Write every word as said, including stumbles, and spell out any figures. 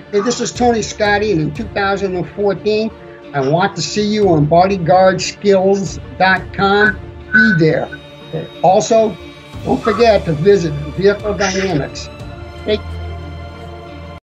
Hey, this is Tony Scotti, and in two thousand fourteen, I want to see you on bodyguard skills dot com. Be there. Also, don't forget to visit Vehicle Dynamics. Take